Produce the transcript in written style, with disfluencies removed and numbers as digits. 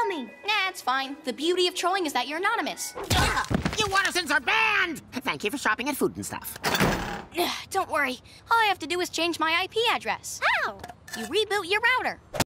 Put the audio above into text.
me. Nah, it's fine. The beauty of trolling is that you're anonymous. You Wattersons are banned! Thank you for shopping at Food and Stuff. Don't worry. All I have to do is change my IP address. Ow! You reboot your router.